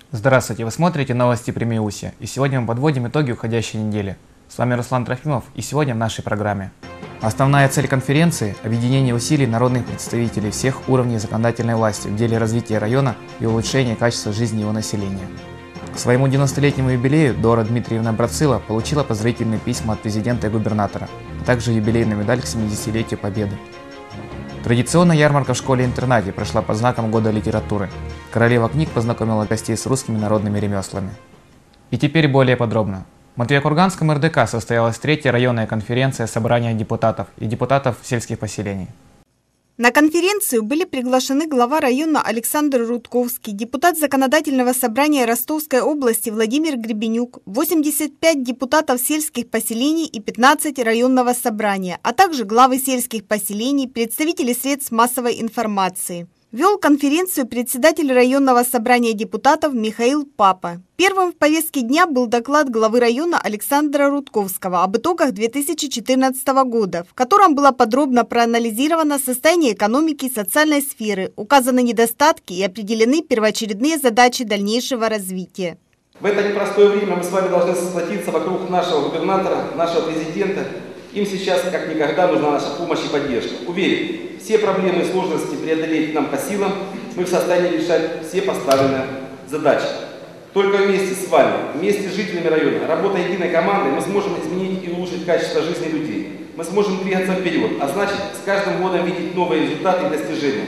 Здравствуйте, вы смотрите новости Премиуси, и сегодня мы подводим итоги уходящей недели. С вами Руслан Трофимов, и сегодня в нашей программе. Основная цель конференции – объединение усилий народных представителей всех уровней законодательной власти в деле развития района и улучшения качества жизни его населения. К своему 90-летнему юбилею Дора Дмитриевна Брацила получила поздравительные письма от президента и губернатора, а также юбилейную медаль к 70-летию Победы. Традиционная ярмарка в школе-интернате прошла под знаком Года литературы. Королева книг познакомила гостей с русскими народными ремеслами. И теперь более подробно. В Матвеякурганском РДК состоялась третья районная конференция собрания депутатов и депутатов сельских поселений. На конференцию были приглашены глава района Александр Рудковский, депутат Законодательного собрания Ростовской области Владимир Гребенюк, 85 депутатов сельских поселений и 15 районного собрания, а также главы сельских поселений, представители средств массовой информации. Вел конференцию председатель районного собрания депутатов Михаил Папа. Первым в повестке дня был доклад главы района Александра Рудковского об итогах 2014 года, в котором было подробно проанализировано состояние экономики и социальной сферы, указаны недостатки и определены первоочередные задачи дальнейшего развития. В это непростое время мы с вами должны сплотиться вокруг нашего губернатора, нашего президента. Им сейчас, как никогда, нужна наша помощь и поддержка. Уверен, все проблемы и сложности преодолеть нам по силам, мы в состоянии решать все поставленные задачи. Только вместе с вами, вместе с жителями района, работая единой командой, мы сможем изменить и улучшить качество жизни людей. Мы сможем двигаться вперед, а значит, с каждым годом видеть новые результаты и достижения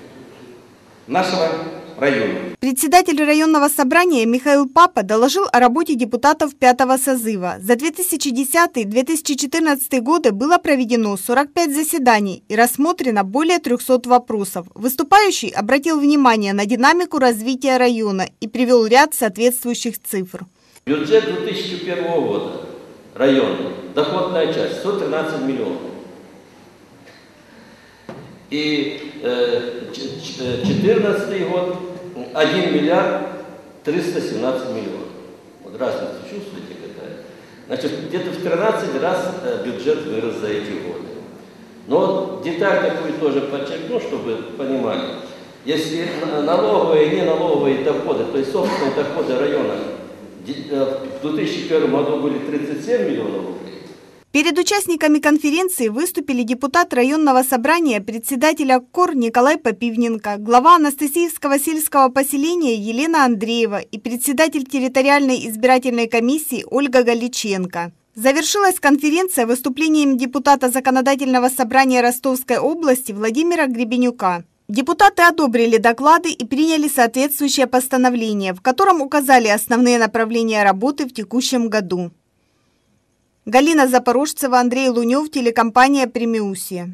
нашего района. Председатель районного собрания Михаил Папа доложил о работе депутатов 5-го созыва. За 2010-2014 годы было проведено 45 заседаний и рассмотрено более 300 вопросов. Выступающий обратил внимание на динамику развития района и привел ряд соответствующих цифр. Бюджет 2001 года района, доходная часть 113 миллионов. И 2014 год 1 миллиард 317 миллионов. Вот разницу чувствуете какая? Значит, где-то в 13 раз бюджет вырос за эти годы. Но деталь такую тоже подчеркну, чтобы понимали. Если налоговые и неналоговые доходы, то есть собственные доходы района в 2001 году были 37 миллионов рублей. Перед участниками конференции выступили депутат районного собрания, председатель КОР Николай Попивненко, глава Анастасиевского сельского поселения Елена Андреева и председатель территориальной избирательной комиссии Ольга Галиченко. Завершилась конференция выступлением депутата Законодательного собрания Ростовской области Владимира Гребенюка. Депутаты одобрили доклады и приняли соответствующее постановление, в котором указали основные направления работы в текущем году. Галина Запорожцева, Андрей Лунев, телекомпания «Премиуси».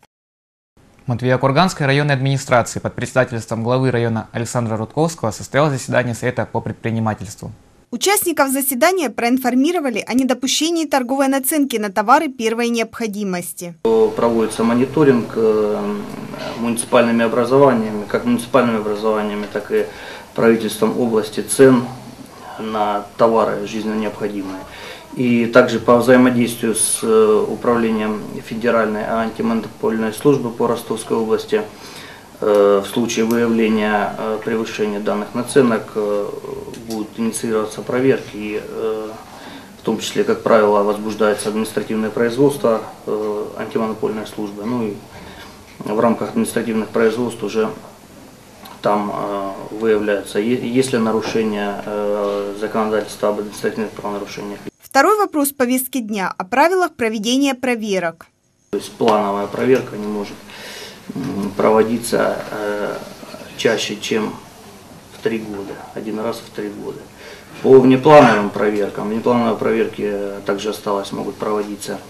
В Матвеякурганской районной администрации под председательством главы района Александра Рудковского состоялось заседание Совета по предпринимательству. Участников заседания проинформировали о недопущении торговой наценки на товары первой необходимости. Проводится мониторинг муниципальными образованиями, как муниципальными образованиями, так и правительством области цен на товары жизненно необходимые. И также по взаимодействию с управлением Федеральной антимонопольной службы по Ростовской области в случае выявления превышения данных наценок будут инициироваться проверки, и в том числе, как правило, возбуждается административное производство антимонопольной службы. Ну и в рамках административных производств уже там выявляются, есть ли нарушение законодательства об административных правонарушениях. Второй вопрос повестки дня о правилах проведения проверок. То есть плановая проверка не может проводиться чаще, чем в 3 года, один раз в 3 года. По внеплановым проверкам, внеплановые проверки также осталось, могут проводиться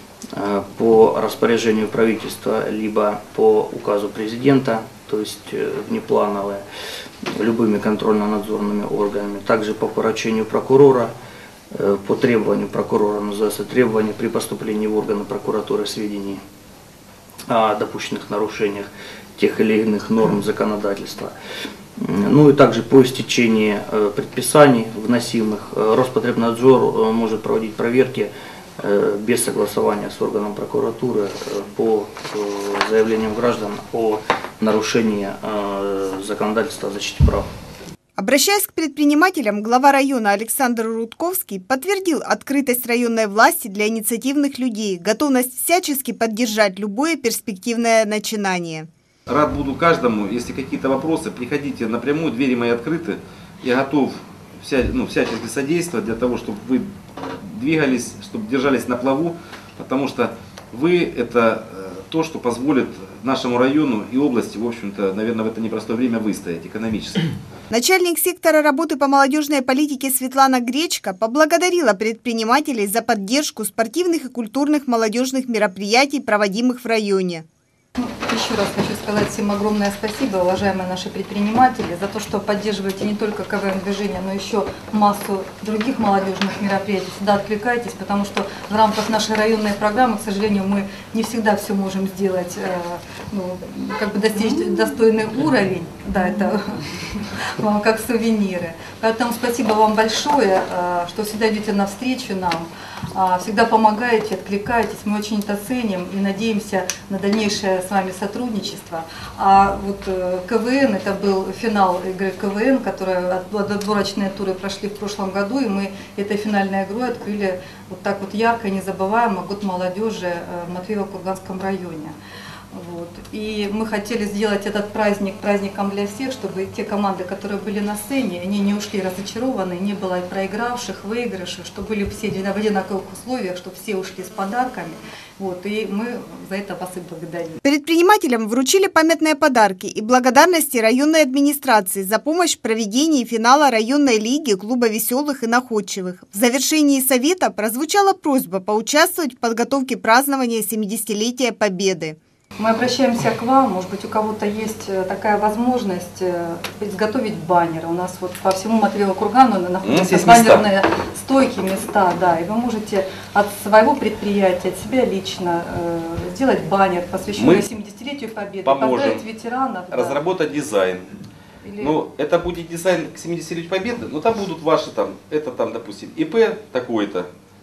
по распоряжению правительства, либо по указу президента, то есть внеплановые, любыми контрольно-надзорными органами, также по поручению прокурора. По требованию прокурора, называется требование при поступлении в органы прокуратуры сведений о допущенных нарушениях тех или иных норм законодательства. Ну и также по истечении предписаний вносимых Роспотребнадзор может проводить проверки без согласования с органом прокуратуры по заявлениям граждан о нарушении законодательства о защите прав. Обращаясь к предпринимателям, глава района Александр Рудковский подтвердил открытость районной власти для инициативных людей, готовность всячески поддержать любое перспективное начинание. Рад буду каждому, если какие-то вопросы, приходите напрямую, двери мои открыты. Я готов всячески содействовать для того, чтобы вы двигались, чтобы держались на плаву, потому что вы – это то, что позволит нашему району и области, в общем-то, наверное, в это непростое время выстоять экономически. Начальник сектора работы по молодежной политике Светлана Гречко поблагодарила предпринимателей за поддержку спортивных и культурных молодежных мероприятий, проводимых в районе. Еще раз хочу сказать всем огромное спасибо, уважаемые наши предприниматели, за то, что поддерживаете не только КВН-движение, но еще массу других молодежных мероприятий. Всегда откликайтесь, потому что в рамках нашей районной программы, к сожалению, мы не всегда все можем сделать, достичь достойный уровень, да, это как сувениры. Поэтому спасибо вам большое, что всегда идете навстречу нам. Всегда помогаете, откликаетесь, мы очень это ценим и надеемся на дальнейшее с вами сотрудничество. А вот КВН, это был финал игры КВН, которые отборочные туры прошли в прошлом году, и мы этой финальной игрой открыли вот так вот ярко и незабываемо год молодежи в Матвеево-Курганском районе. Вот. И мы хотели сделать этот праздник праздником для всех, чтобы те команды, которые были на сцене, они не ушли разочарованы, не было проигравших, выигравших, чтобы были все в одинаковых условиях, чтобы все ушли с подарками. Вот. И мы за это вас и благодарим. Предпринимателям вручили памятные подарки и благодарности районной администрации за помощь в проведении финала районной лиги клуба веселых и находчивых. В завершении совета прозвучала просьба поучаствовать в подготовке празднования 70-летия Победы. Мы обращаемся к вам, может быть, у кого-то есть такая возможность изготовить баннеры. У нас вот по всему Матвеево-Кургану находятся баннерные стойки, места, да, и вы можете от своего предприятия, от себя лично сделать баннер, посвященный 70-летию Победы, поздравить ветеранов. Разработать дизайн. Ну, это будет дизайн к 70-летию Победы, но там будут ваши, допустим, ИП такой-то,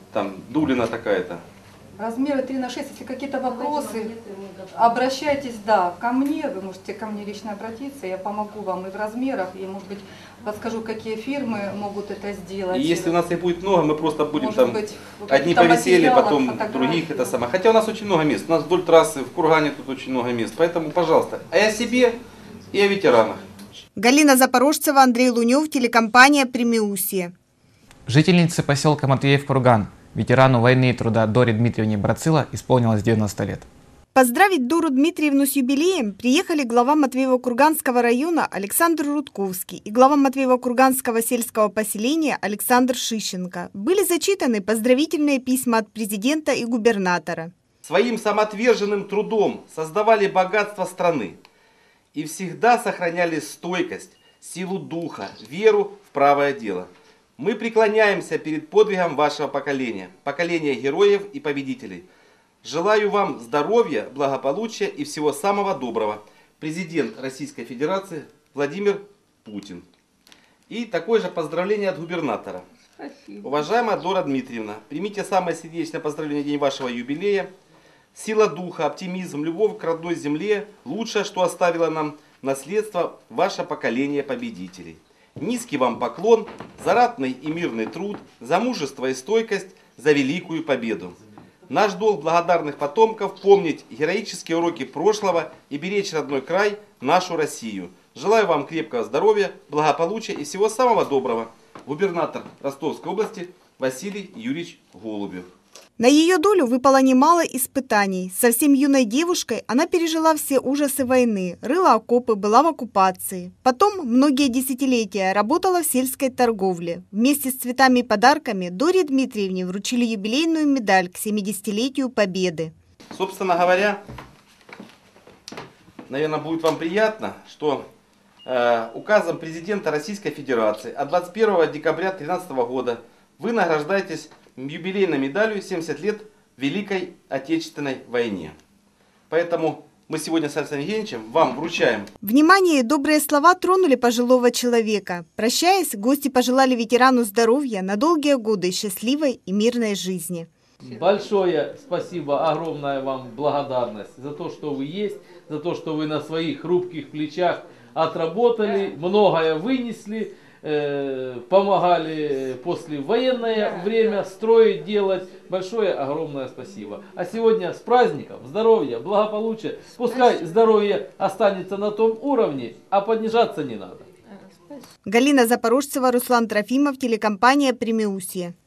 Дулина такая-то. Размеры 3×6, если какие-то вопросы, обращайтесь, ко мне, вы можете ко мне лично обратиться, я помогу вам и в размерах, и, может быть, подскажу, какие фирмы могут это сделать. И если у нас их будет много, мы просто будем одни повесели, потом других это самое. Хотя у нас очень много мест, у нас вдоль трассы, в Кургане тут очень много мест, поэтому, пожалуйста, и о себе, и о ветеранах. Галина Запорожцева, Андрей Лунев, телекомпания «Премиусия». Жительнице поселка Матвеев-Курган, ветерану войны и труда Доре Дмитриевне Брацила исполнилось 90 лет. Поздравить Дору Дмитриевну с юбилеем приехали глава Матвеево-Курганского района Александр Рудковский и глава Матвеево-Курганского сельского поселения Александр Шищенко. Были зачитаны поздравительные письма от президента и губернатора. Своим самоотверженным трудом создавали богатство страны и всегда сохраняли стойкость, силу духа, веру в правое дело. Мы преклоняемся перед подвигом вашего поколения, поколения героев и победителей. Желаю вам здоровья, благополучия и всего самого доброго. Президент Российской Федерации Владимир Путин. И такое же поздравление от губернатора. Спасибо. Уважаемая Дора Дмитриевна, примите самое сердечное поздравление в день вашего юбилея. Сила духа, оптимизм, любовь к родной земле – лучшее, что оставило нам наследство ваше поколение победителей. Низкий вам поклон за ратный и мирный труд, за мужество и стойкость, за великую победу. Наш долг благодарных потомков помнить героические уроки прошлого и беречь родной край, нашу Россию. Желаю вам крепкого здоровья, благополучия и всего самого доброго. Губернатор Ростовской области Василий Юрьевич Голубев. На ее долю выпало немало испытаний. Совсем юной девушкой она пережила все ужасы войны, рыла окопы, была в оккупации. Потом многие десятилетия работала в сельской торговле. Вместе с цветами и подарками Доре Дмитриевне вручили юбилейную медаль к 70-летию Победы. Собственно говоря, наверное, будет вам приятно, что указом президента Российской Федерации от 21 декабря 2013 года вы награждаетесь юбилейной медалью 70 лет Великой Отечественной войне. Поэтому мы сегодня с Александром Евгеньевичем вам вручаем. Внимание и добрые слова тронули пожилого человека. Прощаясь, гости пожелали ветерану здоровья на долгие годы счастливой и мирной жизни. Большое спасибо, огромная вам благодарность за то, что вы есть, за то, что вы на своих хрупких плечах отработали, многое вынесли, помогали после военное время строить, делать. Большое, огромное спасибо. А сегодня с праздником, здоровья, благополучия. Пускай здоровье останется на том уровне, а понижаться не надо. Галина Запорожцева, Руслан Трофимов, телекомпания «Премиусия».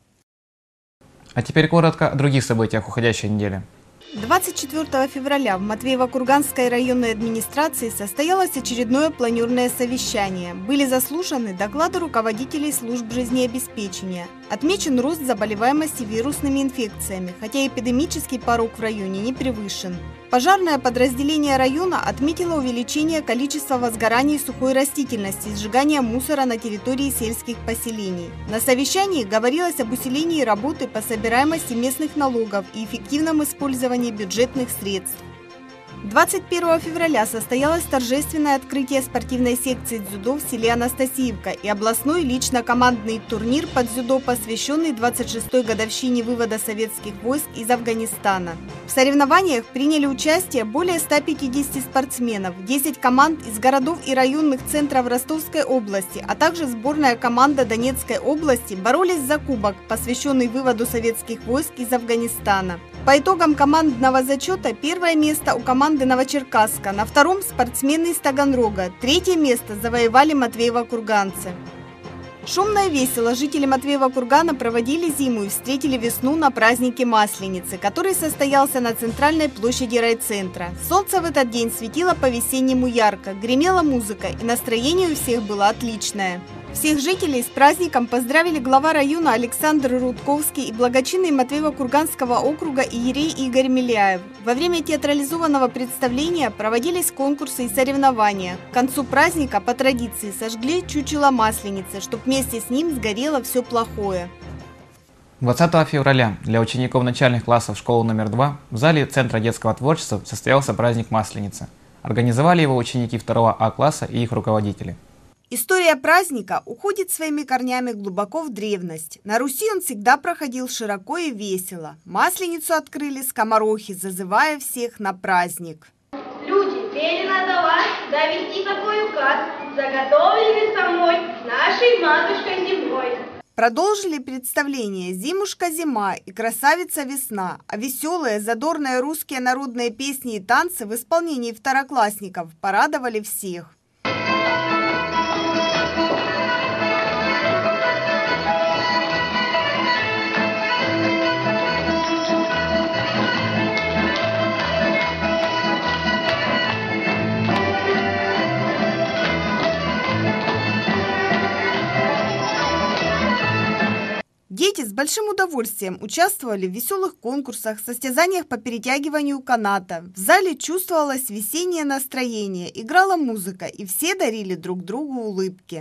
А теперь коротко о других событиях уходящей недели. 24 февраля в Матвеево-Курганской районной администрации состоялось очередное планерное совещание. Были заслушаны доклады руководителей служб жизнеобеспечения. Отмечен рост заболеваемости вирусными инфекциями, хотя эпидемический порог в районе не превышен. Пожарное подразделение района отметило увеличение количества возгораний сухой растительности и сжигания мусора на территории сельских поселений. На совещании говорилось об усилении работы по собираемости местных налогов и эффективном использовании бюджетных средств. 21 февраля состоялось торжественное открытие спортивной секции дзюдо в селе Анастасиевка и областной лично-командный турнир по дзюдо, посвященный 26-й годовщине вывода советских войск из Афганистана. В соревнованиях приняли участие более 150 спортсменов, 10 команд из городов и районных центров Ростовской области, а также сборная команда Донецкой области боролись за кубок, посвященный выводу советских войск из Афганистана. По итогам командного зачета первое место у команды Новочеркасска, на втором спортсмены из Таганрога, третье место завоевали матвеево-курганцы. Шумно и весело жители Матвеева-Кургана проводили зиму и встретили весну на празднике Масленицы, который состоялся на центральной площади райцентра. Солнце в этот день светило по-весеннему ярко, гремела музыка, и настроение у всех было отличное. Всех жителей с праздником поздравили глава района Александр Рудковский и благочинный Матвеево-Курганского округа иерей Игорь Миляев. Во время театрализованного представления проводились конкурсы и соревнования. К концу праздника по традиции сожгли чучело Масленицы, чтобы вместе с ним сгорело все плохое. 20 февраля для учеников начальных классов школы номер 2 в зале Центра детского творчества состоялся праздник Масленицы. Организовали его ученики 2 А класса и их руководители. История праздника уходит своими корнями глубоко в древность. На Руси он всегда проходил широко и весело. Масленицу открыли скоморохи, зазывая всех на праздник. Люди, велено вас довести такой указ, заготовленный самой нашей матушкой землей. Продолжили представление «Зимушка-зима» и «Красавица-весна», а веселые, задорные русские народные песни и танцы в исполнении второклассников порадовали всех. Дети с большим удовольствием участвовали в веселых конкурсах, состязаниях по перетягиванию каната. В зале чувствовалось весеннее настроение, играла музыка, и все дарили друг другу улыбки.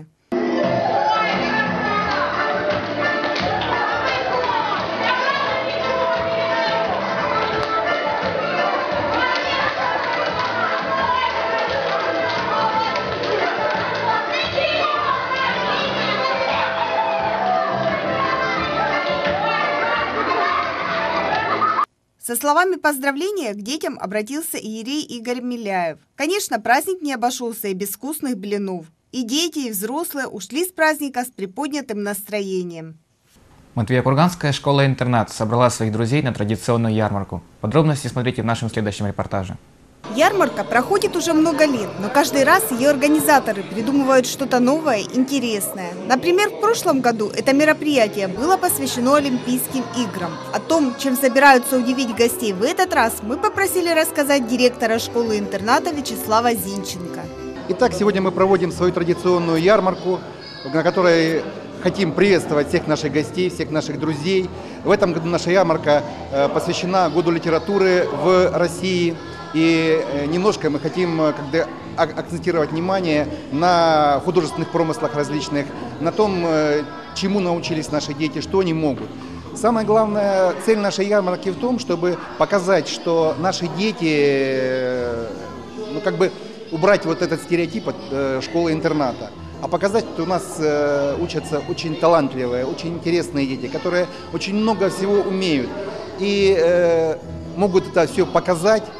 Со словами поздравления к детям обратился иерей Игорь Миляев. Конечно, праздник не обошелся и без вкусных блинов. И дети, и взрослые ушли с праздника с приподнятым настроением. Матвеево-Курганская школа-интернат собрала своих друзей на традиционную ярмарку. Подробности смотрите в нашем следующем репортаже. Ярмарка проходит уже много лет, но каждый раз ее организаторы придумывают что-то новое, интересное. Например, в прошлом году это мероприятие было посвящено Олимпийским играм. О том, чем собираются удивить гостей в этот раз, мы попросили рассказать директора школы-интерната Вячеслава Зинченко. Итак, сегодня мы проводим свою традиционную ярмарку, на которой хотим приветствовать всех наших гостей, всех наших друзей. В этом году наша ярмарка посвящена Году литературы в России. И немножко мы хотим акцентировать внимание на художественных промыслах различных, на том, чему научились наши дети, что они могут. Самая главная цель нашей ярмарки в том, чтобы показать, что наши дети, убрать вот этот стереотип от школы-интерната, а показать, что у нас учатся очень талантливые, очень интересные дети, которые очень много всего умеют и могут это все показать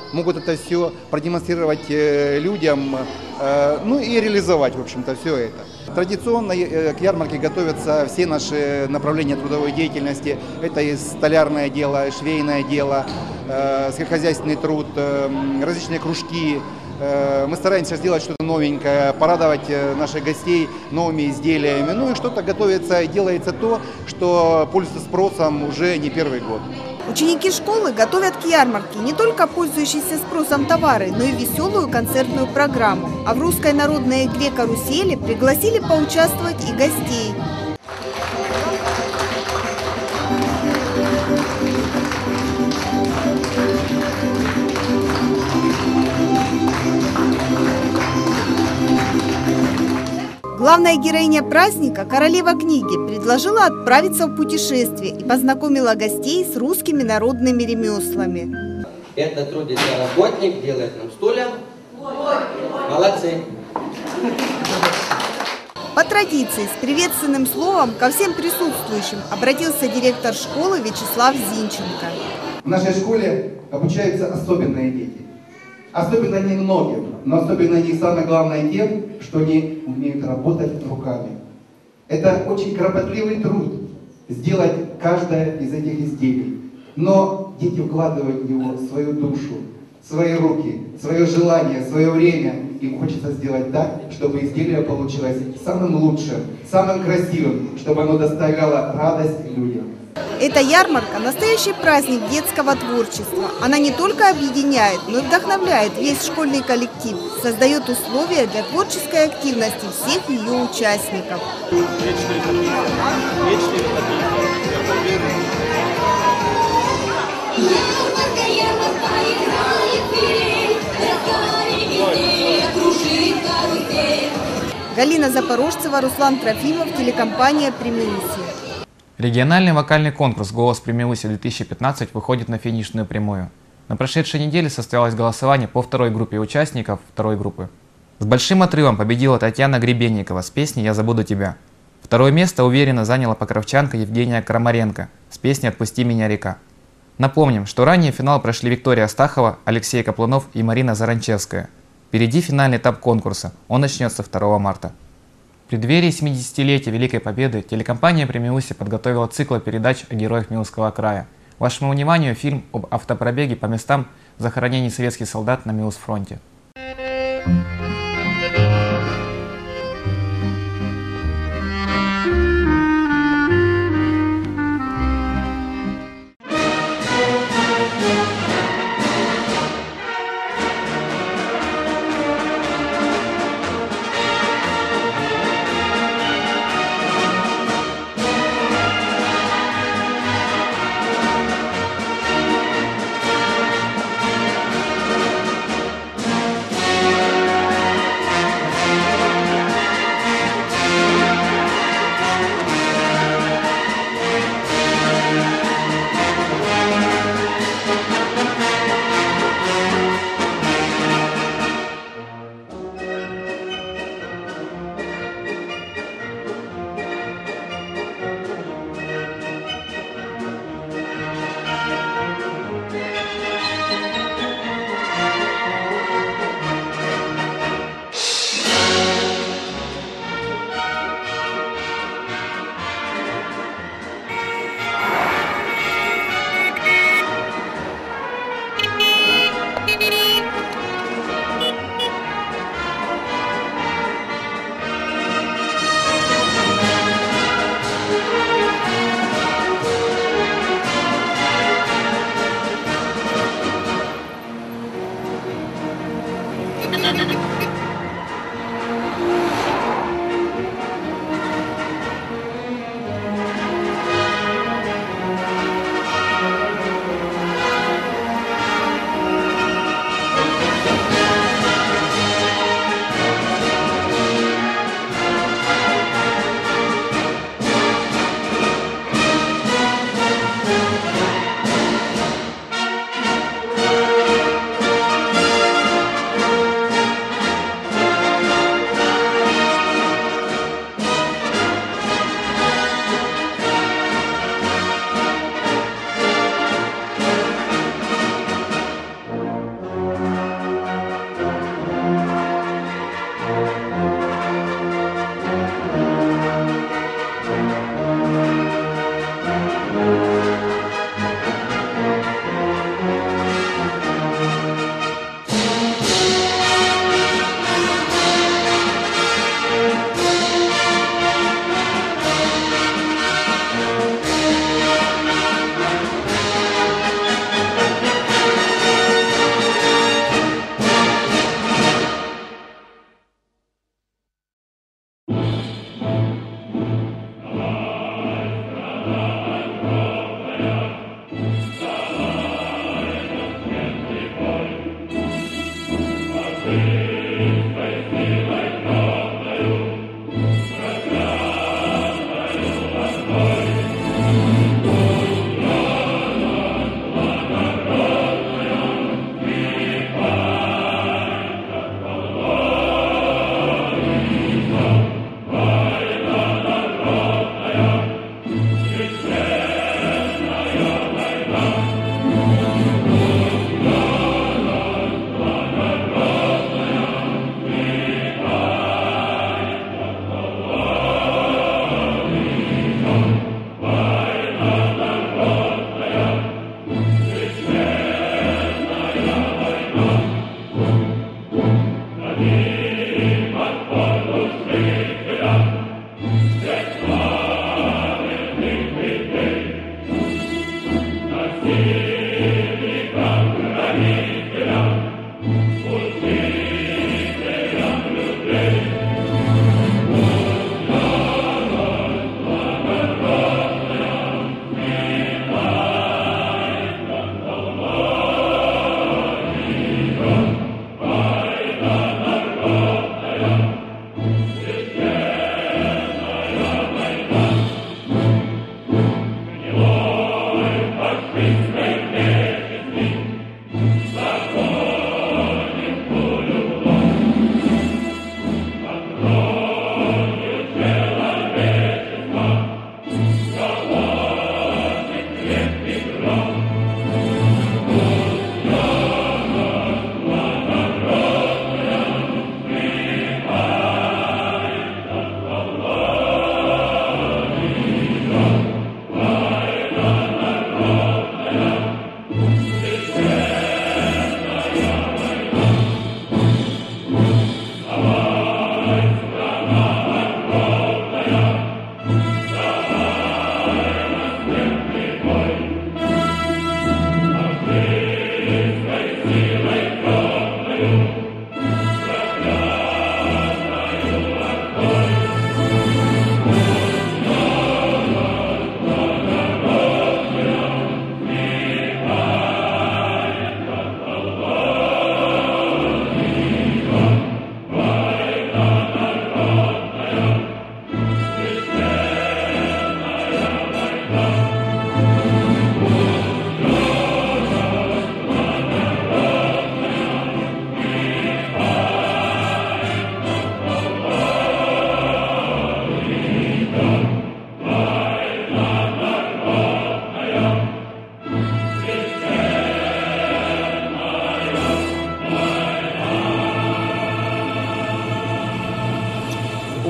могут это все продемонстрировать людям, ну и реализовать, в общем-то, все это. Традиционно к ярмарке готовятся все наши направления трудовой деятельности. Это и столярное дело, и швейное дело, сельскохозяйственный труд, различные кружки. Мы стараемся сделать что-то новенькое, порадовать наших гостей новыми изделиями. Ну и что-то готовится и делается то, что пользуется спросом уже не первый год. Ученики школы готовят к ярмарке не только пользующиеся спросом товары, но и веселую концертную программу. А в русской народной игре «Карусели» пригласили поучаствовать и гостей. Главная героиня праздника, королева книги, предложила отправиться в путешествие и познакомила гостей с русскими народными ремеслами. Это трудится работник, делает нам стулья. Молодцы. По традиции, с приветственным словом ко всем присутствующим обратился директор школы Вячеслав Зинченко. В нашей школе обучаются особенные дети. Особенно немногим, но особенно они самое главное тем, что они умеют работать руками. Это очень кропотливый труд сделать каждое из этих изделий. Но дети вкладывают в него свою душу, свои руки, свое желание, свое время. Им хочется сделать так, чтобы изделие получилось самым лучшим, самым красивым, чтобы оно доставляло радость людям. Эта ярмарка – настоящий праздник детского творчества. Она не только объединяет, но и вдохновляет весь школьный коллектив, создает условия для творческой активности всех ее участников. Галина Запорожцева, Руслан Трофимов, телекомпания «Премиусия». Региональный вокальный конкурс «Голос Премиусия-2015» выходит на финишную прямую. На прошедшей неделе состоялось голосование по второй группе участников второй группы. С большим отрывом победила Татьяна Гребенникова с песней «Я забуду тебя». Второе место уверенно заняла покровчанка Евгения Крамаренко с песней «Отпусти меня, река». Напомним, что ранее в финал прошли Виктория Астахова, Алексей Каплунов и Марина Заранчевская. Впереди финальный этап конкурса, он начнется 2 марта. В преддверии 70-летия Великой Победы телекомпания «Премиусия» подготовила цикл передач о героях Милосского края. Вашему вниманию фильм об автопробеге по местам захоронений советских солдат на Милосфронте.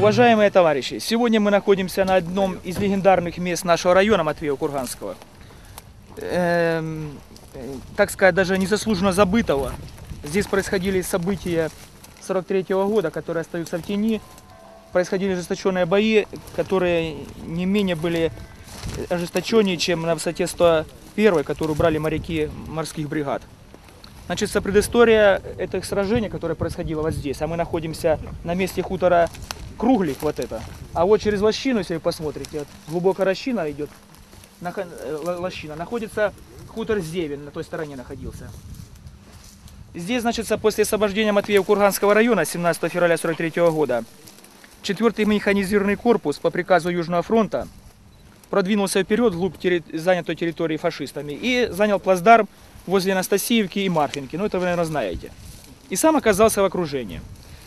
Уважаемые товарищи, сегодня мы находимся на одном из легендарных мест нашего района Матвеево-Курганского. Так сказать, даже незаслуженно забытого. Здесь происходили события 43-го года, которые остаются в тени. Происходили ожесточенные бои, которые не менее были ожесточеннее, чем на высоте 101, которую брали моряки морских бригад. Значит, предыстория этих сражений, которое происходило вот здесь, а мы находимся на месте хутора Круглик, вот это. А вот через лощину, если вы посмотрите, вот глубокая лощина идет, лощина, находится хутор Зевин, на той стороне находился. Здесь, значит, после освобождения Матвеево-Курганского района 17 февраля 1943 года 4-й механизированный корпус по приказу Южного фронта продвинулся вперед вглубь занятой территории фашистами и занял плацдарм возле Анастасиевки и Марфинки. Ну, это вы, наверное, знаете. И сам оказался в окружении.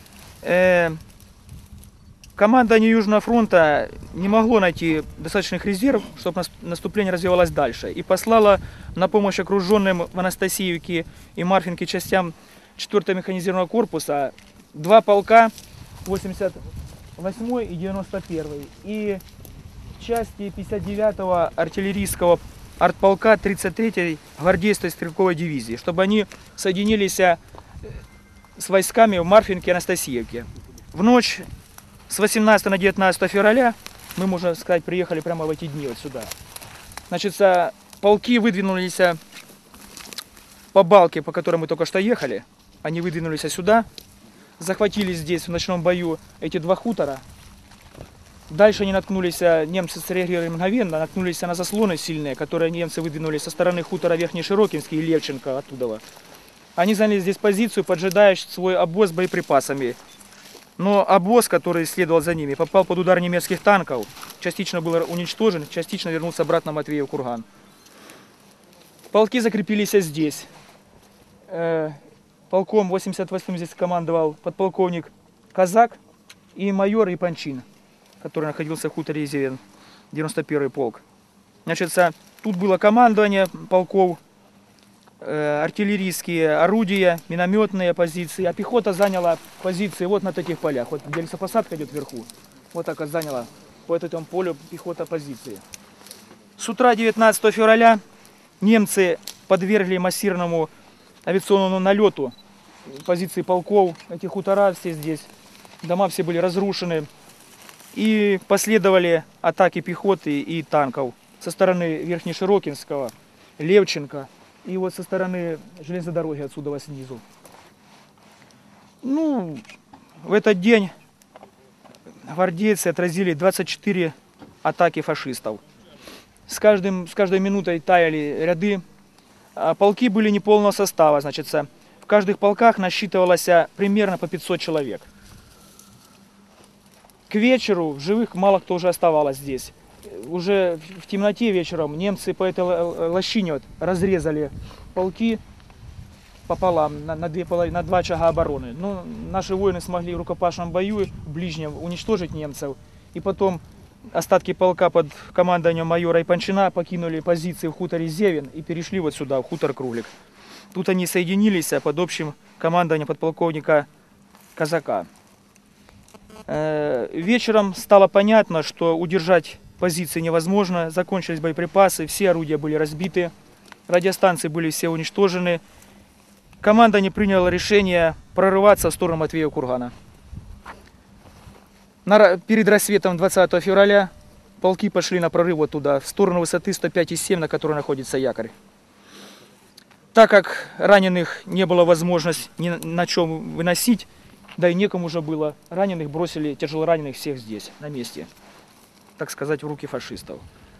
Командование Южного фронта не могло найти достаточных резервов, чтобы наступление развивалось дальше. И послало на помощь окруженным в Анастасиевке и Марфинке частям 4-го механизированного корпуса 2 полка, 88-й и 91-й, и части 59-го артиллерийского артполка 33-й гвардейской стрелковой дивизии, чтобы они соединились с войсками в Марфинке и Анастасиевке. В ночь с 18 на 19 февраля мы, можно сказать, приехали прямо в эти дни вот сюда. Значит, полки выдвинулись по балке, по которой мы только что ехали. Они выдвинулись сюда, захватили здесь в ночном бою эти 2 хутора. Дальше они наткнулись, немцы среагировали мгновенно, наткнулись на заслоны сильные, которые немцы выдвинули со стороны хутора Верхний Широкинский и Левченко оттуда. Они заняли здесь позицию, поджидая свой обоз с боеприпасами. Но обоз, который следовал за ними, попал под удар немецких танков, частично был уничтожен, частично вернулся обратно в Матвеев-Курган. Полки закрепились здесь. Полком 88-м здесь командовал подполковник Казак и майор Ипанчин, который находился в хуторе Зевин, 91-й полк. Значит, тут было командование полков, артиллерийские орудия, минометные позиции, а пехота заняла позиции вот на таких полях. Вот где лесопосадка идет вверху, вот так вот заняла по этому полю пехота позиции. С утра 19 февраля немцы подвергли массированному авиационному налету позиции полков, эти хутора все здесь, дома все были разрушены. И последовали атаки пехоты и танков со стороны Верхнеширокинского, Левченко и вот со стороны железной дороги отсюда снизу. Ну, в этот день гвардейцы отразили 24 атаки фашистов. С каждой минутой таяли ряды. Полки были неполного состава, значит, в каждых полках насчитывалось примерно по 500 человек. К вечеру в живых мало кто уже оставалось здесь. Уже в темноте вечером немцы по этой лощине вот разрезали полки пополам на 2 очага обороны. Но наши воины смогли в рукопашном бою в ближнем уничтожить немцев. И потом остатки полка под командованием майора Ипанчина покинули позиции в хуторе Зевин и перешли вот сюда, в хутор Круглик. Тут они соединились под общим командованием подполковника Казака. Вечером стало понятно, что удержать позиции невозможно, закончились боеприпасы, все орудия были разбиты, радиостанции были все уничтожены. Командование приняло решение прорываться в сторону Матвеева-Кургана. Перед рассветом 20 февраля полки пошли на прорыв вот туда, в сторону высоты 105,7, на которой находится якорь. Так как раненых не было возможности ни на чем выносить, да и некому уже было, раненых бросили, тяжелораненых всех здесь, на месте, так сказать, в руки фашистов.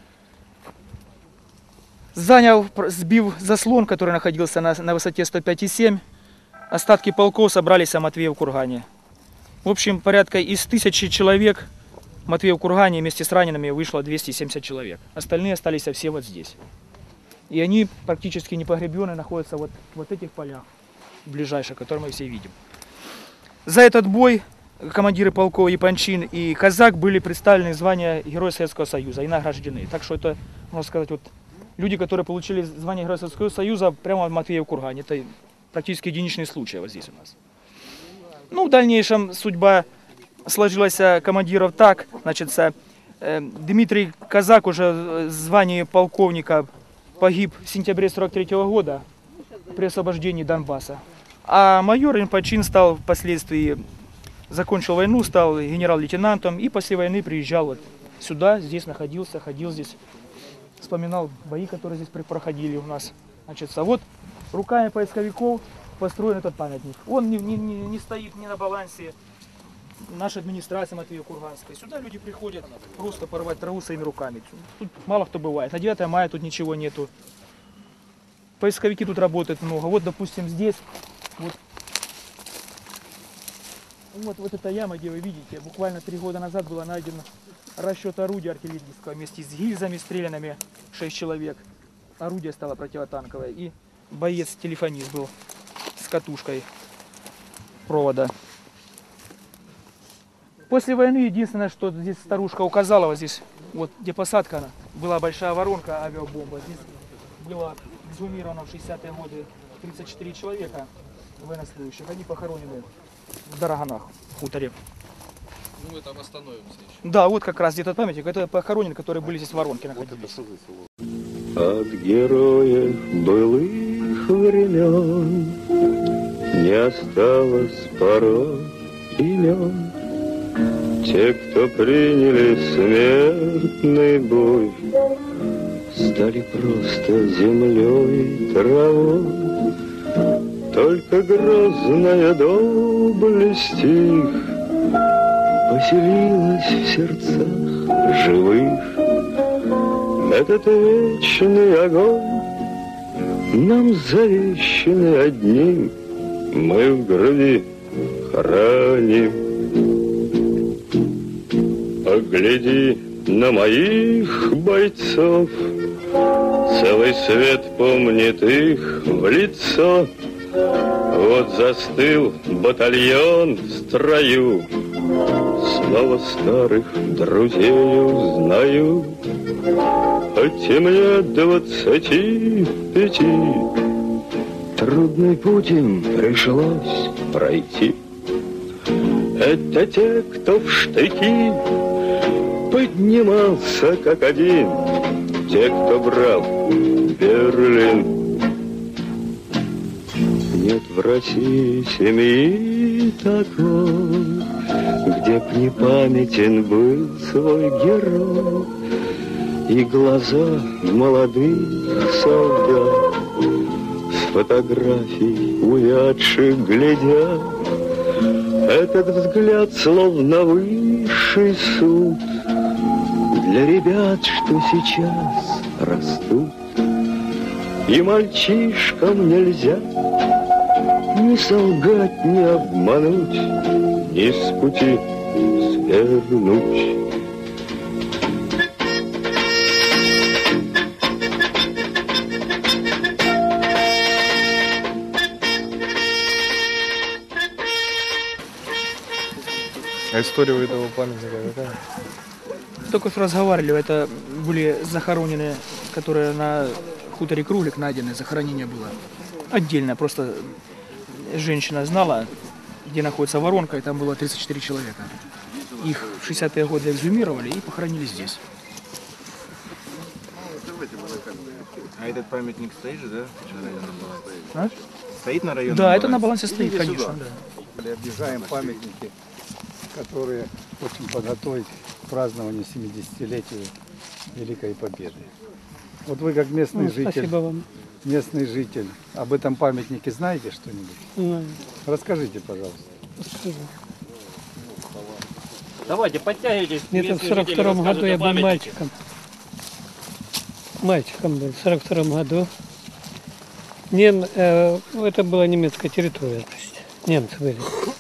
Сбив заслон, который находился на высоте 105,7, остатки полков собрались в Матвеев-Кургане. В общем, порядка из 1000 человек в Матвеев-Кургане вместе с ранеными вышло 270 человек. Остальные остались все вот здесь. И они практически непогребенные находятся вот в этих полях, ближайших, которые мы все видим. За этот бой командиры полков Ипанчин и Казак были представлены в звание Героя Советского Союза и награждены. Так что это, можно сказать, вот люди, которые получили звание Героя Советского Союза прямо в Матвеев-Кургане. Это практически единичный случай вот здесь у нас. Ну, в дальнейшем судьба сложилось командиров так, значит, Дмитрий Казак уже в звании полковника погиб в сентябре 43 года при освобождении Донбасса. А майор Инпочин стал впоследствии, закончил войну, стал генерал-лейтенантом и после войны приезжал вот сюда, здесь находился, ходил здесь, вспоминал бои, которые здесь проходили у нас. Значит, а вот руками поисковиков построен этот памятник. Он не стоит ни на балансе нашей администрации Матвеево-Курганской. Сюда люди приходят просто порвать траву своими руками. Тут мало кто бывает. На 9 мая тут ничего нету. Поисковики тут работают много. Вот, допустим, здесь вот эта яма, где вы видите, буквально 3 года назад было найдено расчет орудия артиллерийского вместе с гильзами стрелянными, 6 человек. Орудие стало противотанковое. И боец-телефонист был с катушкой провода. После войны единственное, что здесь старушка указала, вот здесь, вот где посадка, была большая воронка, авиабомба. Здесь было эксгумировано в 60-е годы 34 человека военнослужащих. Они похоронены в Дороганах, в хуторе. Ну, мы там остановимся еще. Да, вот как раз где-то памятник, это похоронены, которые были здесь в воронке находились. От героев былых времен не осталось порой имен. Те, кто приняли смертный бой, стали просто землей и травой. Только грозная доблесть их поселилась в сердцах живых. Этот вечный огонь нам завещанный одним, мы в груди храним. Погляди на моих бойцов, целый свет помнит их в лицо. Вот застыл батальон в строю, снова старых друзей узнаю. Хоть мне 25, трудный путь им пришлось пройти. Это те, кто в штыки поднимался как один, те, кто брал Берлин. Нет в России семьи такой, где б не памятен был свой герой. И глаза молодых солдат с фотографий увядших глядят. Этот взгляд словно высший суд для ребят, что сейчас растут. И мальчишкам нельзя ни солгать, ни обмануть, ни с пути свернуть. А история у этого памятника какая? Только что разговаривали, это были захоронены, которые на хуторе Круглик найдены, захоронение было. Отдельно, просто женщина знала, где находится воронка, и там было 34 человека. Их в 60-е годы эксгумировали и похоронили здесь. А этот памятник стоит же, да? А? Стоит на районе? Да, это на балансе стоит, конечно. Да. Объезжаем памятники, которые хотим подготовить к празднованию 70-летия Великой Победы. Вот вы как местный житель, спасибо вам. Местный житель, об этом памятнике знаете что-нибудь? Знаю. Расскажите, пожалуйста. Расскажу. Давайте, подтягивайтесь. Где-то в 42-м году я был мальчиком. Мальчиком был, в 42-м году. Это была немецкая территория, почти. Немцы были.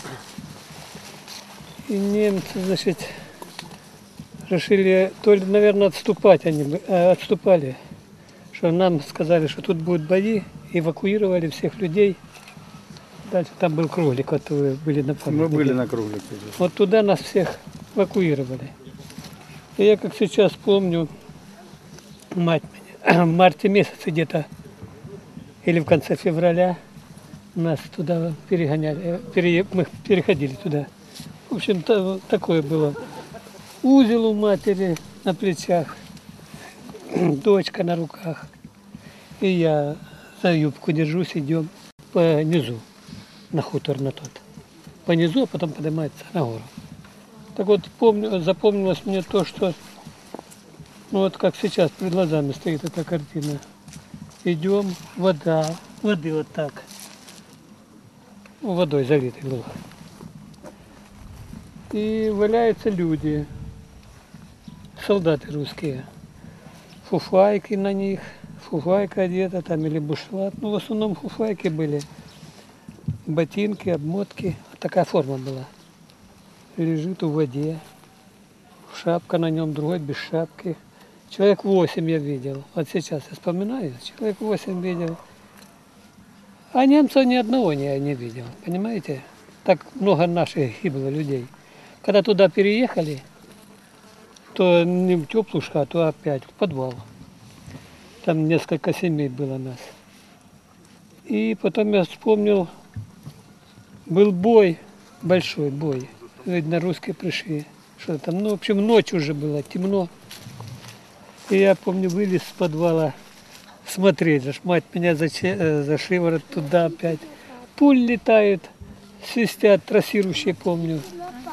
И немцы, значит, решили, то ли, наверное, отступать отступали. Что нам сказали, что тут будут бои, эвакуировали всех людей. Дальше там был Круглик, вот вы были на памятнике. Мы были на Круглике. Вот туда нас всех эвакуировали. И я как сейчас помню, мать меня, в марте месяце где-то, или в конце февраля, нас туда перегоняли, мы переходили туда. В общем, такое было. Узел у матери на плечах, дочка на руках. И я за юбку держусь, идем по низу, на хутор на тот. По низу, а потом поднимается на гору. Так вот, запомнилось мне то, что, ну вот как сейчас перед глазами стоит эта картина. Идем, воды вот так. Водой залитой было. И валяются люди, солдаты русские. Фуфайки на них, фуфайка одета там или бушлат. Ну, в основном фуфайки были. Ботинки, обмотки. Такая форма была. Лежит в воде. Шапка на нем, другой без шапки. Человек 8 я видел. Вот сейчас я вспоминаю, человек 8 видел. А немцев ни одного я не видел. Понимаете? Так много наших гибло людей. Когда туда переехали, то не в теплую хату, а опять в подвал. Там несколько семей было нас. И потом я вспомнил, был бой, большой бой. Видно, русские пришли. Что там, ну, в общем, ночь уже было, темно. И я помню, вылез с подвала смотреть. Мать меня за шиворот туда опять. Пуль летает, свистят, трассирующие, помню.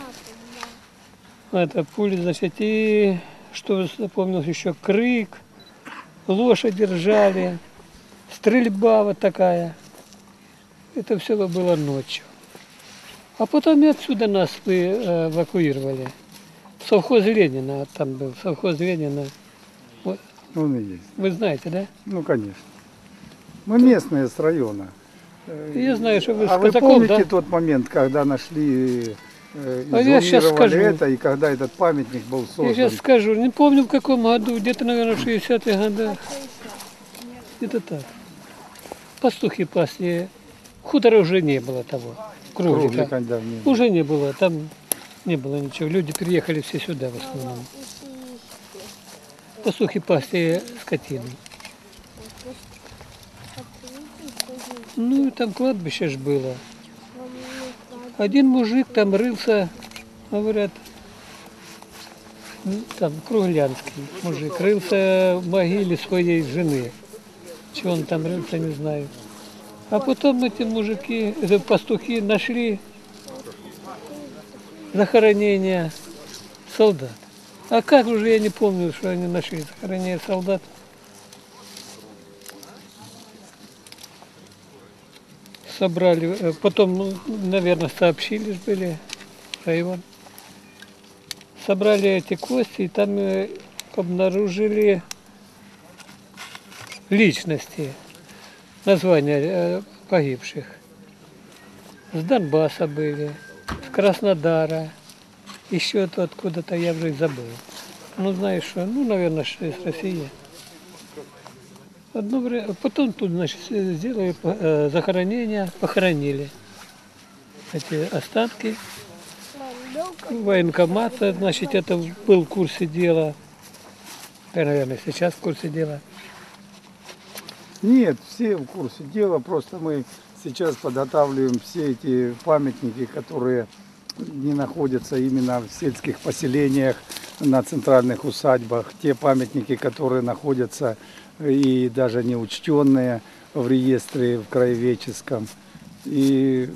Это пули, значит, и что запомнил еще, крик, лошадь держали, стрельба вот такая. Это все было ночью. А потом и отсюда нас эвакуировали. В совхоз Ленина, там был совхоз Ленина. Вот. Он и есть. Вы знаете, да? Ну, конечно. Мы местные с района. Я знаю, что вы с А вы казаков, помните да? тот момент, когда нашли, я сейчас скажу. это, и когда этот памятник был создан? Я сейчас скажу, не помню в каком году, где-то, наверное, в 60-х годах. Где-то так. Пастухи пасли. Хутора уже не было того. Круглика. Да, не было. Уже не было, там не было ничего. Люди переехали все сюда в основном. Пастухи пасли скотину. Ну и там кладбище ж было. Один мужик там рылся, говорят, там круглянский мужик, рылся в могиле своей жены. Чего он там рылся, не знаю. А потом эти мужики, пастухи нашли захоронение солдат. А как уже я не помню, что они нашли захоронение солдат. Собрали, потом, ну, наверное, сообщили, были район. Собрали эти кости, и там обнаружили личности, названия погибших. С Донбасса были, с Краснодара, еще то откуда-то я уже забыл. Ну, знаешь что, ну, наверное, из России. Одно время, потом тут, значит, сделали захоронение, похоронили эти останки. Военкомат, значит, это был в курсе дела. Наверное, сейчас в курсе дела. Нет, все в курсе дела, просто мы сейчас подготавливаем все эти памятники, которые не находятся именно в сельских поселениях, на центральных усадьбах, те памятники, которые находятся и даже не учтенные в реестре в краеведческом. И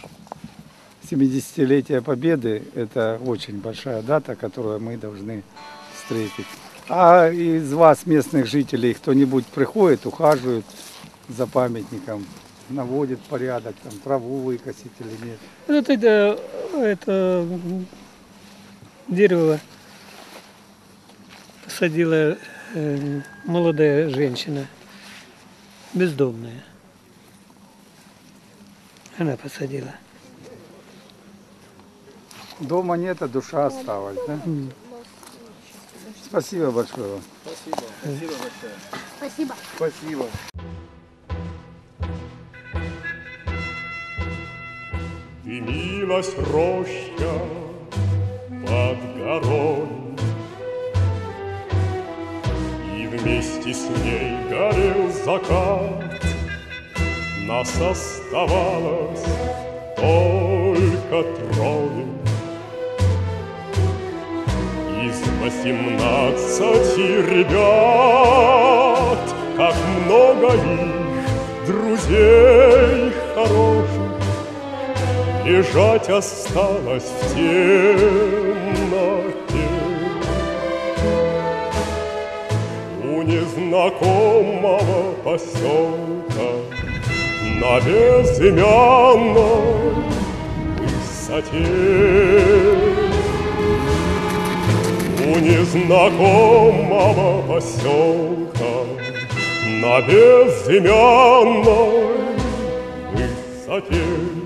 70-летие Победы – это очень большая дата, которую мы должны встретить. А из вас, местных жителей, кто-нибудь приходит, ухаживает за памятником, наводит порядок, там, траву выкосить или нет? Ну, тогда это дерево посадила молодая женщина, бездомная. Она посадила. Дома нет, а душа осталась, да? Спасибо большое вам. Спасибо. Спасибо большое. Спасибо. Спасибо. Дымилась роща под горой, и вместе с ней горел закат. Нас оставалось только трое, 18 ребят, как много их, друзей хороших, лежать осталось в темноте. У незнакомого поселка на безымянной высоте. У незнакомого поселка на безымянной высоте.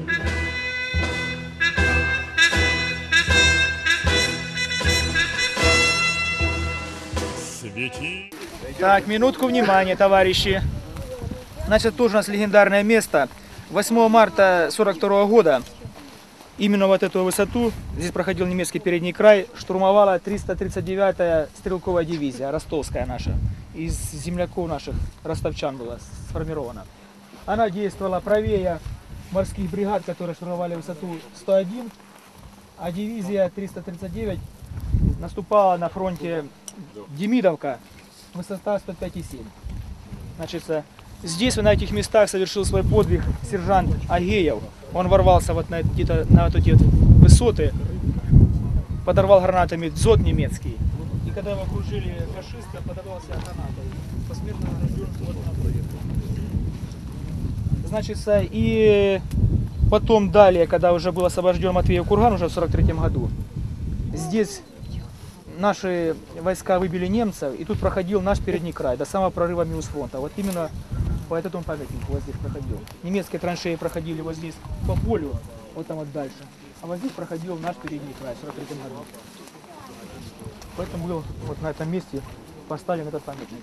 Так, минутку внимания, товарищи. Значит, тоже у нас легендарное место. 8 марта 1942 года, именно вот эту высоту, здесь проходил немецкий передний край, штурмовала 339-я стрелковая дивизия, ростовская наша. Из земляков наших, ростовчан была сформирована. Она действовала правее морских бригад, которые штурмовали высоту 101, а дивизия 339 наступала на фронте Демидовка, высота 105,7. Значит, здесь, на этих местах, совершил свой подвиг сержант Агеев. Он ворвался вот на вот эти высоты, подорвал гранатами дзот немецкий. И когда его окружили фашисты, подорвался гранатой. Посмертно награжден вот на проекте. Значит, и потом далее, когда уже был освобожден Матвеев Курган, уже в 1943 году, здесь наши войска выбили немцев, и тут проходил наш передний край, до самого прорыва Миусфронта. Вот именно по этому памятнику вот здесь проходил. Немецкие траншеи проходили вот здесь по полю, вот там вот дальше. А вот здесь проходил наш передний край в 1943 году. Поэтому был вот на этом месте поставлен этот памятник.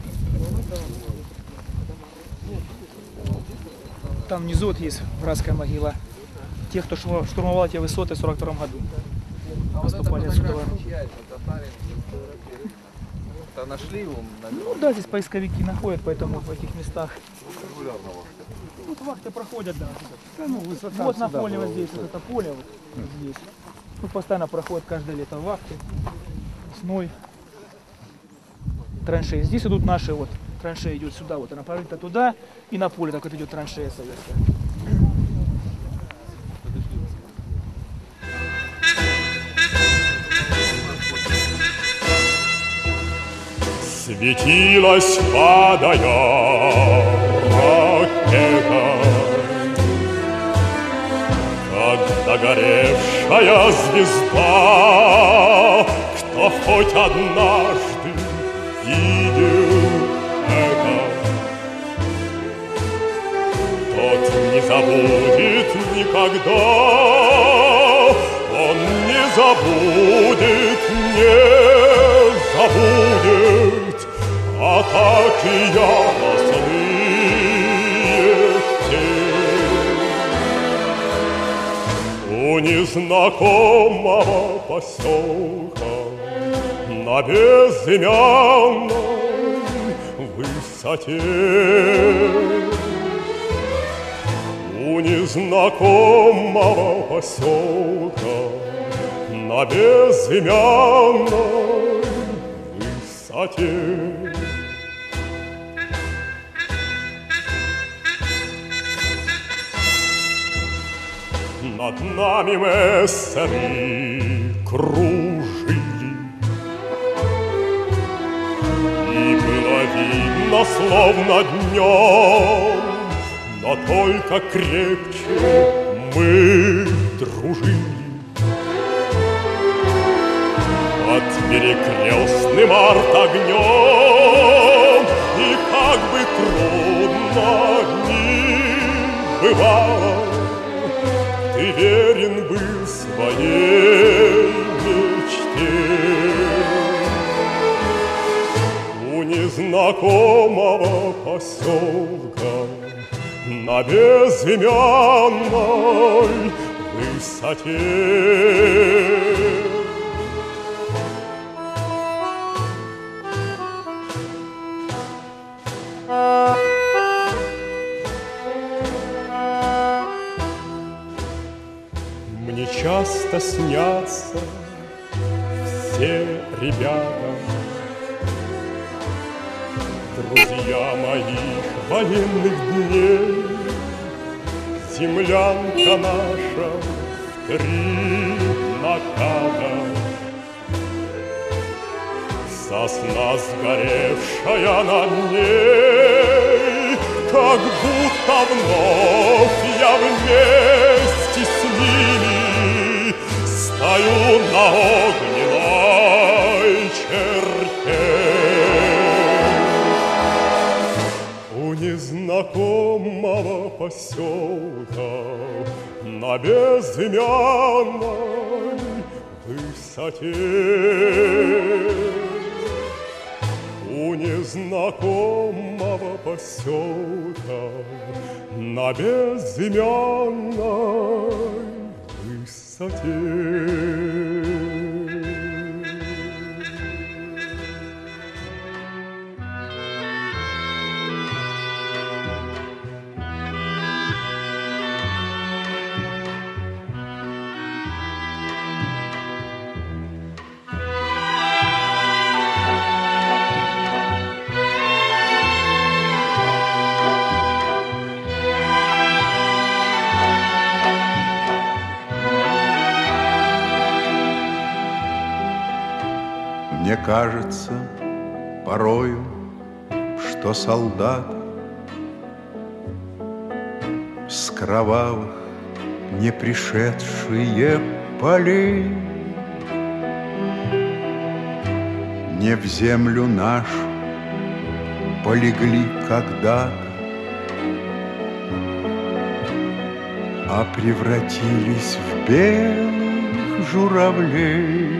Там внизу вот есть братская могила тех, кто штурмовал эти высоты в 1942 году. Поступали отсюда. Нашли его? Ну да, здесь поисковики находят, поэтому в этих местах. Вот вахты проходят, да. Ну, вот на поле вот здесь, вот это поле вот здесь. Ну, постоянно проходят каждое лето вахты. Весной. Траншеи. Здесь идут наши вот. Траншея идет сюда, вот она прорыта туда, и на поле так вот идет траншея советская. Светилась, падая ракета, как догоревшая звезда. Кто хоть однажды видел это, тот не забудет никогда. Он не забудет, не забудет атаки яростные те. У незнакомого поселка на безымянной высоте. У незнакомого поселка на безымянной высоте. Над нами мессеры кружили, и было видно, словно днем, но только крепче мы дружили. Под перекрестным артогнем, и как бы трудно ни бывало, ты верен был своей мечте. У незнакомого поселка на безымянной высоте. Мне часто снятся все ребята, друзья моих военных дней, землянка наша в 3 наката. Сосна сгоревшая на ней, как будто вновь я вместе с ними стою на огненной черте. У незнакомого поселка на безымянной высоте, у незнакомого поселка на безымянной высоте. Мне кажется порою, что солдат с кровавых не пришедшие полей не в землю нашу полегли когда-то, а превратились в белых журавлей.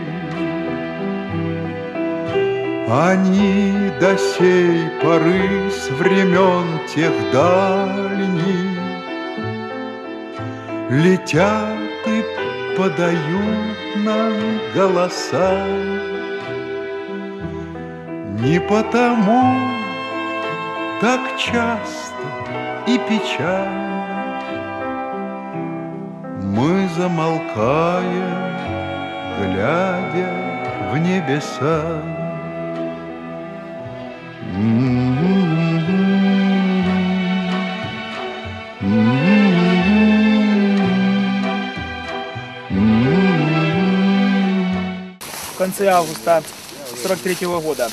Они до сей поры с времен тех дальних летят и подают нам голоса. Не потому так часто и печально мы замолкаем, глядя в небеса. В конце августа 1943 года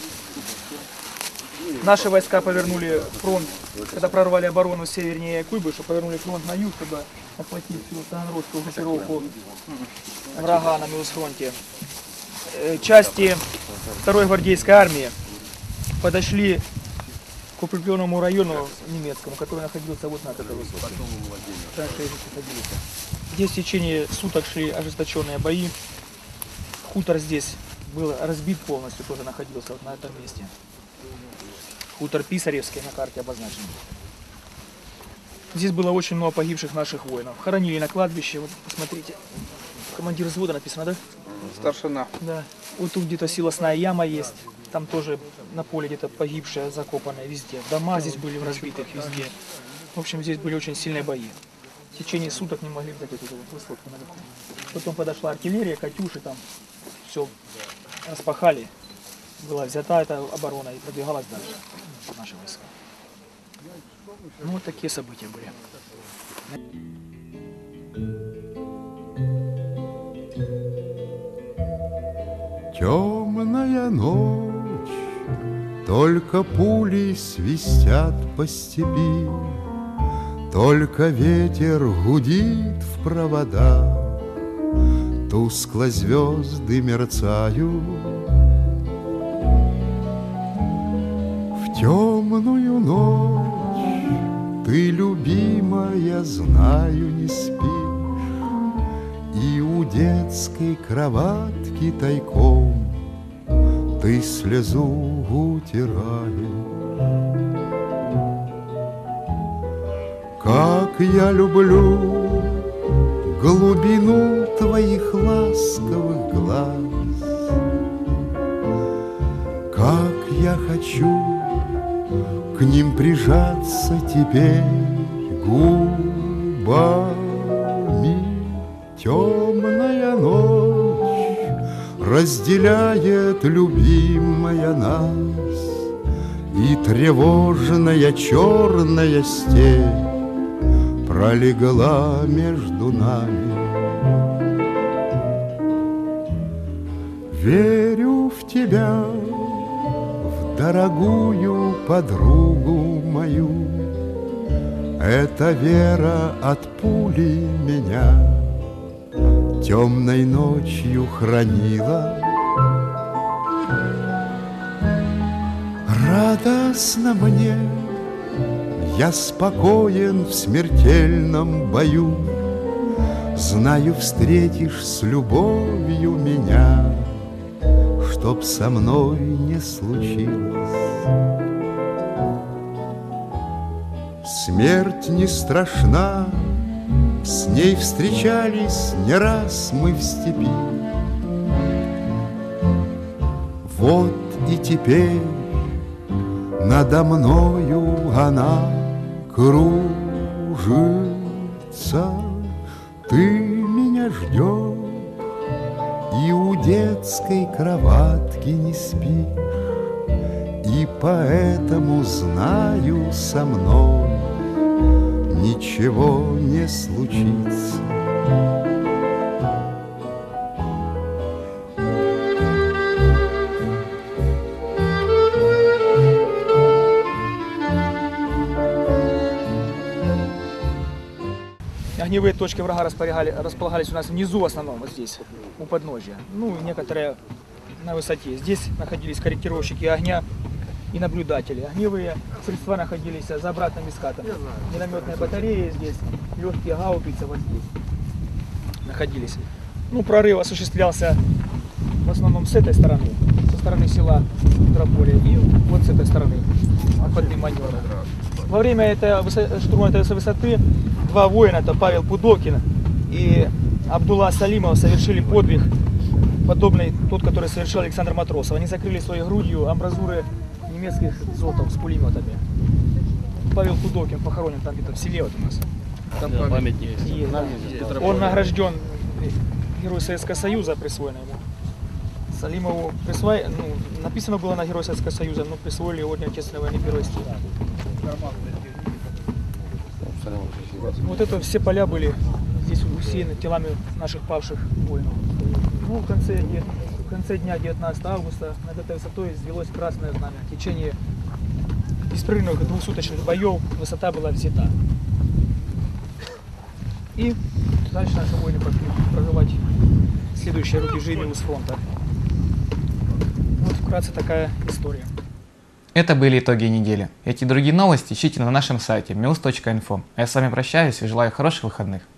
наши войска повернули фронт, когда прорвали оборону севернее Куйбышева, повернули фронт на юг, чтобы охватить всю Таганрогскую группировку врага на Милосфронте. Части 2-й гвардейской армии подошли к укрепленному району немецкому, который находился вот на этой высоте. Здесь в течение суток шли ожесточенные бои. Хутор здесь был разбит полностью, тоже находился вот на этом месте. Хутор Писаревский на карте обозначен. Здесь было очень много погибших наших воинов. Хоронили на кладбище, вот посмотрите. Командир взвода написано, да? Старшина. Да. Вот тут где-то силосная яма есть. Там тоже на поле где-то погибшие, закопанные везде. Дома здесь были разбиты везде. В общем, здесь были очень сильные бои. В течение суток не могли взять эту высотку наверху. Потом подошла артиллерия, Катюши, там все распахали. Была взята эта оборона и продвигалась дальше наши войска. Ну, вот такие события были. Темная ночь, только пули свистят по степи, только ветер гудит в проводах, тускло звезды мерцают. В темную ночь ты, любимая, знаю, не спишь, и у детской кроватки тайком ты слезу утираешь. Как я люблю глубину твоих ласковых глаз, как я хочу к ним прижаться теперь губами. Темная ночь, разделяет любимая нас, и тревожная черная степь пролегла между нами. Верю в тебя, в дорогую подругу мою. Эта вера от пули меня темной ночью хранила. Радостно мне, я спокоен в смертельном бою. Знаю, встретишь с любовью меня, чтоб со мной не случилось. Смерть не страшна, с ней встречались не раз мы в степи. Вот и теперь надо мною она кружится. Ты меня ждешь и у детской кроватки не спишь, и поэтому знаю, со мной ничего не случится. Огневые точки врага располагались у нас внизу в основном, вот здесь, у подножия. Ну, некоторые на высоте. Здесь находились корректировщики огня и наблюдатели. Огневые средства находились за обратными скатами. Минометные батареи здесь, легкие гаубицы вот здесь находились. Ну, прорыв осуществлялся в основном с этой стороны, со стороны села Трополя, и вот с этой стороны, обходным маневром. Во время штурма этой высоты два воина, это Павел Пудокин и Абдулла Салимов, совершили подвиг, подобный тот, который совершил Александр Матросов. Они закрыли своей грудью амбразуры немецких зотов с пулеметами. Павел Пудокин похоронен там где-то в селе вот у нас. Там да, памятник. И он награжден, Герой Советского Союза присвоено ему. Салимову написано было на Герой Советского Союза, но присвоили Орден Отечественной войны первой степени. Вот это все поля были здесь усеяны телами наших павших воинов. Ну, в конце дня 19 августа над этой высотой взвелось красное знамя. В течение беспрерывных двухсуточных боев высота была взята. И дальше наши воины пошли прорывать следующие рубежи с фронта. Вот вкратце такая история. Это были итоги недели. Эти и другие новости ищите на нашем сайте meus.info. А я с вами прощаюсь и желаю хороших выходных.